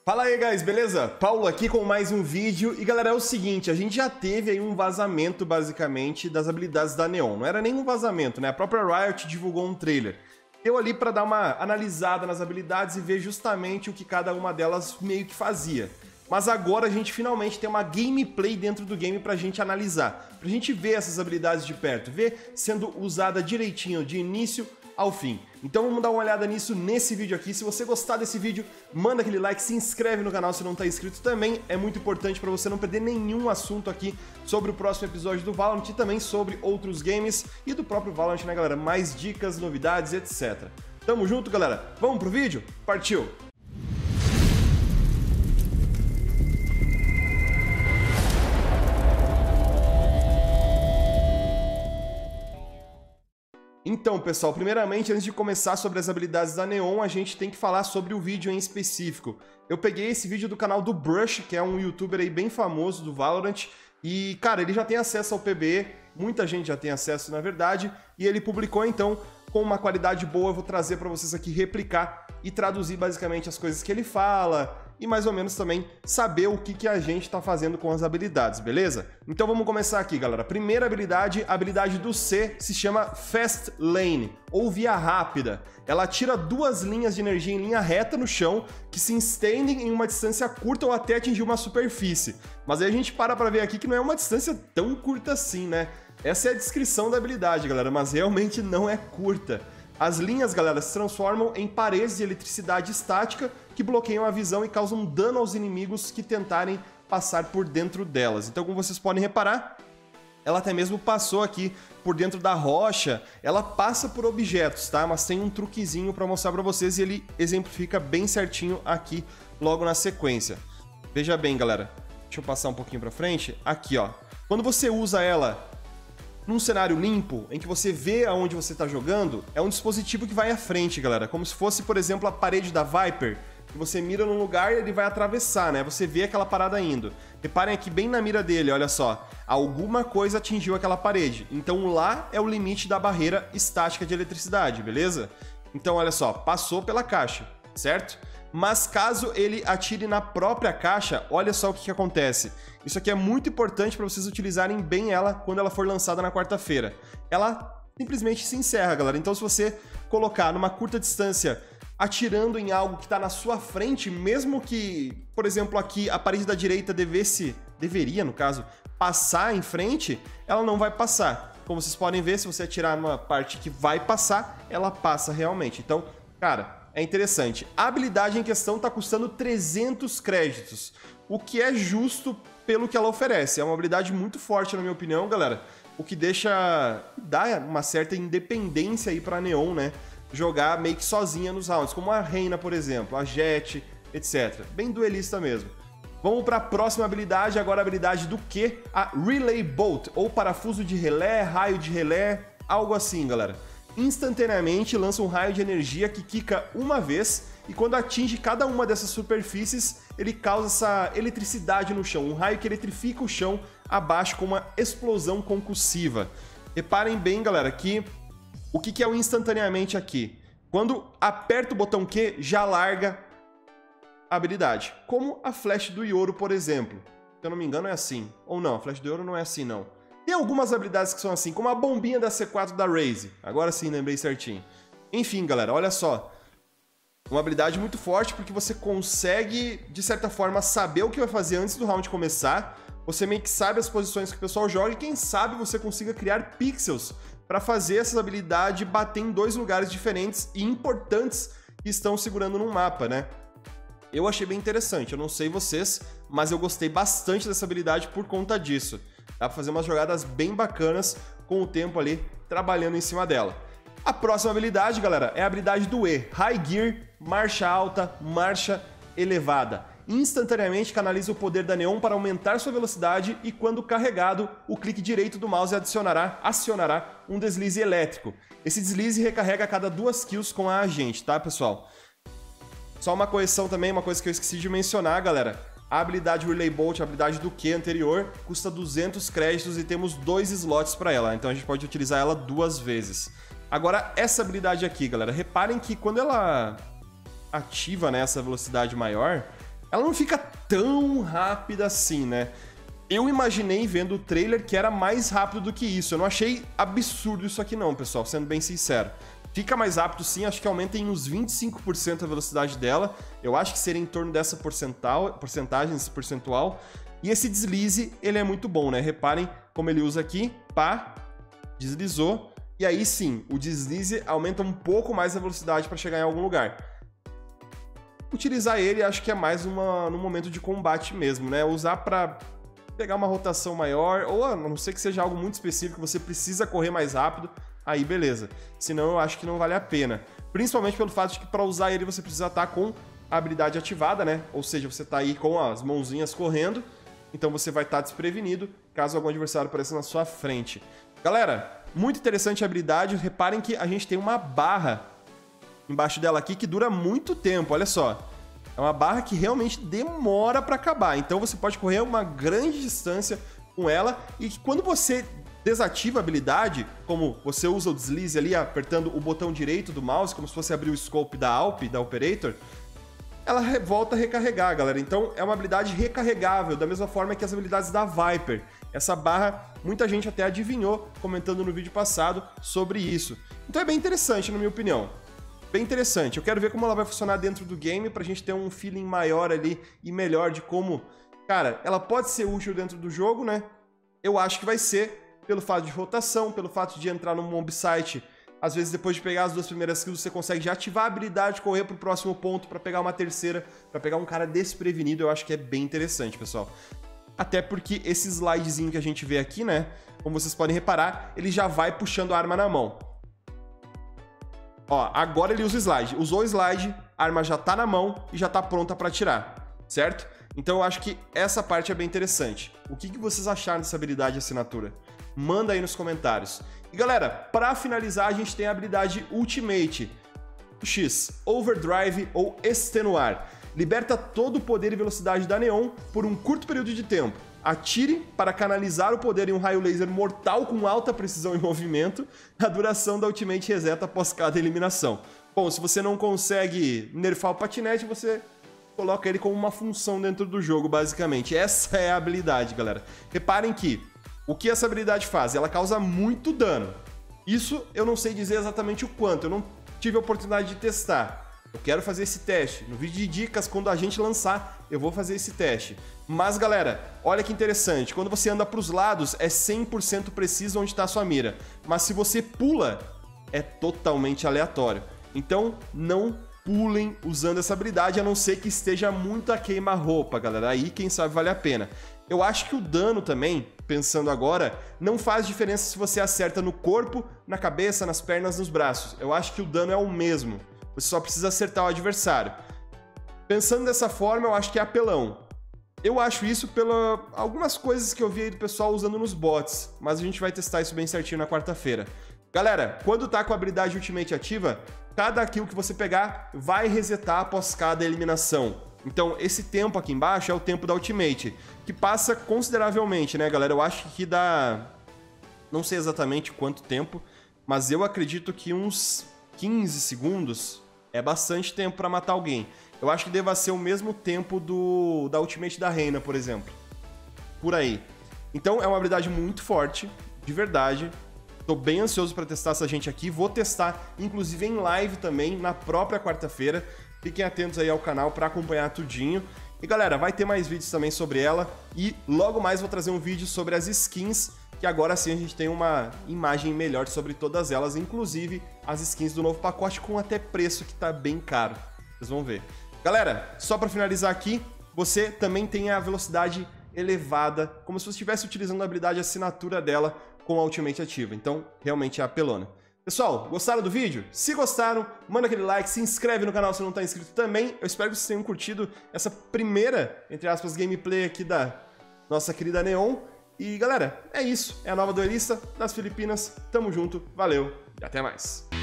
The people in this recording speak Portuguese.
Fala aí, guys, beleza? Paulo aqui com mais um vídeo. E galera, é o seguinte, a gente já teve aí um vazamento, basicamente, das habilidades da Neon. Não era nem um vazamento, né? A própria Riot divulgou um trailer. Eu ali para dar uma analisada nas habilidades e ver justamente o que cada uma delas meio que fazia. Mas agora a gente finalmente tem uma gameplay dentro do game pra gente analisar. Pra gente ver essas habilidades de perto, ver sendo usada direitinho de início ao fim. Então vamos dar uma olhada nisso nesse vídeo aqui. Se você gostar desse vídeo, manda aquele like, se inscreve no canal se não está inscrito também. É muito importante para você não perder nenhum assunto aqui sobre o próximo episódio do Valorant e também sobre outros games e do próprio Valorant, né, galera? Mais dicas, novidades, etc. Tamo junto, galera? Vamos pro vídeo? Partiu! Então, pessoal, primeiramente, antes de começar sobre as habilidades da Neon, a gente tem que falar sobre o vídeo em específico. Eu peguei esse vídeo do canal do Brush, que é um youtuber aí bem famoso do Valorant, e, cara, ele já tem acesso ao PBE, muita gente já tem acesso, na verdade, e ele publicou, então, com uma qualidade boa, eu vou trazer para vocês aqui replicar e traduzir basicamente as coisas que ele fala e mais ou menos também saber o que a gente está fazendo com as habilidades, beleza? Então vamos começar aqui, galera. Primeira habilidade, a habilidade do C se chama Fast Lane, ou via rápida. Ela tira duas linhas de energia em linha reta no chão, que se estendem em uma distância curta ou até atingir uma superfície. Mas aí a gente para ver aqui que não é uma distância tão curta assim, né? Essa é a descrição da habilidade, galera, mas realmente não é curta. As linhas, galera, se transformam em paredes de eletricidade estática que bloqueiam a visão e causam dano aos inimigos que tentarem passar por dentro delas. Então, como vocês podem reparar, ela até mesmo passou aqui por dentro da rocha. Ela passa por objetos, tá? Mas tem um truquezinho para mostrar para vocês e ele exemplifica bem certinho aqui logo na sequência. Veja bem, galera. Deixa eu passar um pouquinho para frente. Aqui, ó. Quando você usa ela num cenário limpo, em que você vê aonde você está jogando, é um dispositivo que vai à frente, galera. Como se fosse, por exemplo, a parede da Viper, que você mira num lugar e ele vai atravessar, né? Você vê aquela parada indo. Reparem aqui bem na mira dele, olha só. Alguma coisa atingiu aquela parede. Então lá é o limite da barreira estática de eletricidade, beleza? Então, olha só, passou pela caixa, certo? Mas caso ele atire na própria caixa, olha só o que acontece. Isso aqui é muito importante para vocês utilizarem bem ela quando ela for lançada na quarta-feira. Ela simplesmente se encerra, galera. Então, se você colocar numa curta distância atirando em algo que está na sua frente, mesmo que, por exemplo, aqui a parede da direita deveria, no caso, passar em frente, ela não vai passar. Como vocês podem ver, se você atirar numa parte que vai passar, ela passa realmente. Então, cara, é interessante. A habilidade em questão está custando 300 créditos, o que é justo pelo que ela oferece. É uma habilidade muito forte, na minha opinião, galera, o que dá uma certa independência aí pra Neon, né? Jogar meio que sozinha nos rounds, como a Reina, por exemplo, a Jett, etc. Bem duelista mesmo. Vamos para a próxima habilidade, agora a habilidade do Q, a Relay Bolt, ou parafuso de relé, raio de relé, algo assim, galera. Instantaneamente lança um raio de energia que quica uma vez e quando atinge cada uma dessas superfícies, ele causa essa eletricidade no chão, um raio que eletrifica o chão abaixo com uma explosão concussiva. Reparem bem, galera, que o que é o instantaneamente aqui? Quando aperta o botão Q, já larga a habilidade, como a Flash do Yoro, por exemplo. Se eu não me engano é assim, ou não, a Flash do Yoro não é assim não. Tem algumas habilidades que são assim, como a bombinha da C4 da Raze. Agora sim, lembrei certinho. Enfim, galera, olha só. Uma habilidade muito forte porque você consegue, de certa forma, saber o que vai fazer antes do round começar. Você meio que sabe as posições que o pessoal joga e quem sabe você consiga criar pixels para fazer essa habilidade bater em dois lugares diferentes e importantes que estão segurando num mapa, né? Eu achei bem interessante, eu não sei vocês, mas eu gostei bastante dessa habilidade por conta disso. Dá pra fazer umas jogadas bem bacanas com o tempo ali trabalhando em cima dela. A próxima habilidade, galera, é a habilidade do E. High Gear, marcha alta, marcha elevada. Instantaneamente canaliza o poder da Neon para aumentar sua velocidade e quando carregado, o clique direito do mouse acionará um deslize elétrico. Esse deslize recarrega a cada 2 kills com a agente, tá, pessoal? Só uma correção também, uma coisa que eu esqueci de mencionar, galera. A habilidade Relay Bolt, a habilidade do Q anterior, custa 200 créditos e temos 2 slots para ela, então a gente pode utilizar ela 2 vezes. Agora, essa habilidade aqui, galera, reparem que quando ela ativa, né, essa velocidade maior, ela não fica tão rápida assim, né? Eu imaginei vendo o trailer que era mais rápido do que isso. Eu não achei absurdo isso aqui não, pessoal, sendo bem sincero. Fica mais rápido sim, acho que aumenta em uns 25% a velocidade dela. Eu acho que seria em torno dessa porcentagem, esse percentual. E esse deslize, ele é muito bom, né? Reparem como ele usa aqui, pá, deslizou. E aí sim, o deslize aumenta um pouco mais a velocidade para chegar em algum lugar. Utilizar ele acho que é mais no momento de combate mesmo, né? Usar para pegar uma rotação maior, ou a não ser que seja algo muito específico, você precisa correr mais rápido, aí beleza. Senão eu acho que não vale a pena. Principalmente pelo fato de que para usar ele você precisa estar com a habilidade ativada, né? Ou seja, você tá aí com as mãozinhas correndo, então você vai estar desprevenido caso algum adversário apareça na sua frente. Galera, muito interessante a habilidade. Reparem que a gente tem uma barra embaixo dela aqui que dura muito tempo, olha só. É uma barra que realmente demora para acabar, então você pode correr uma grande distância com ela e que quando você desativa a habilidade, como você usa o deslize ali apertando o botão direito do mouse, como se fosse abrir o scope da Alp, da Operator, ela volta a recarregar, galera. Então é uma habilidade recarregável, da mesma forma que as habilidades da Viper. Essa barra, muita gente até adivinhou comentando no vídeo passado sobre isso. Então é bem interessante, na minha opinião. Bem interessante. Eu quero ver como ela vai funcionar dentro do game pra gente ter um feeling maior ali e melhor de como... Cara, ela pode ser útil dentro do jogo, né? Eu acho que vai ser pelo fato de rotação, pelo fato de entrar no mob site. Às vezes, depois de pegar as duas primeiras kills, você consegue já ativar a habilidade de correr pro próximo ponto pra pegar uma terceira, pra pegar um cara desprevenido. Eu acho que é bem interessante, pessoal. Até porque esse slidezinho que a gente vê aqui, né? Como vocês podem reparar, ele já vai puxando a arma na mão. Ó, agora ele usa o slide. Usou o slide, a arma já tá na mão e já tá pronta pra atirar, certo? Então eu acho que essa parte é bem interessante. O que vocês acharam dessa habilidade de assinatura? Manda aí nos comentários. E galera, pra finalizar a gente tem a habilidade Ultimate X, Overdrive ou Extenuar. Liberta todo o poder e velocidade da Neon por um curto período de tempo. Atire para canalizar o poder em um raio laser mortal com alta precisão e movimento. A duração da Ultimate reseta após cada eliminação. Bom, se você não consegue nerfar o patinete, você coloca ele como uma função dentro do jogo, basicamente. Essa é a habilidade, galera. Reparem que o que essa habilidade faz? Ela causa muito dano. Isso eu não sei dizer exatamente o quanto, eu não tive a oportunidade de testar. Eu quero fazer esse teste. No vídeo de dicas, quando a gente lançar, eu vou fazer esse teste. Mas, galera, olha que interessante. Quando você anda para os lados, é 100% preciso onde está a sua mira. Mas se você pula, é totalmente aleatório. Então, não pulem usando essa habilidade, a não ser que esteja muito a queima-roupa, galera. Aí, quem sabe, vale a pena. Eu acho que o dano também, pensando agora, não faz diferença se você acerta no corpo, na cabeça, nas pernas, nos braços. Eu acho que o dano é o mesmo. Você só precisa acertar o adversário. Pensando dessa forma, eu acho que é apelão. Eu acho isso pelas algumas coisas que eu vi aí do pessoal usando nos bots, mas a gente vai testar isso bem certinho na quarta-feira. Galera, quando tá com a habilidade Ultimate ativa, cada kill que você pegar vai resetar após cada eliminação. Então, esse tempo aqui embaixo é o tempo da Ultimate, que passa consideravelmente, né, galera? Eu acho que dá... Não sei exatamente quanto tempo, mas eu acredito que uns 15 segundos é bastante tempo para matar alguém. Eu acho que deva ser o mesmo tempo da Ultimate da Reina, por exemplo. Por aí. Então é uma habilidade muito forte, de verdade. Tô bem ansioso para testar essa gente aqui. Vou testar, inclusive, em live também, na própria quarta-feira. Fiquem atentos aí ao canal para acompanhar tudinho. E galera, vai ter mais vídeos também sobre ela. E logo mais vou trazer um vídeo sobre as skins, que agora sim a gente tem uma imagem melhor sobre todas elas, inclusive as skins do novo pacote com até preço que tá bem caro. Vocês vão ver. Galera, só para finalizar aqui, você também tem a velocidade elevada, como se você estivesse utilizando a habilidade assinatura dela com a Ultimate ativa. Então, realmente é apelona. Pessoal, gostaram do vídeo? Se gostaram, manda aquele like, se inscreve no canal se não está inscrito também. Eu espero que vocês tenham curtido essa primeira, entre aspas, gameplay aqui da nossa querida Neon. E galera, é isso. É a nova duelista das Filipinas. Tamo junto, valeu e até mais.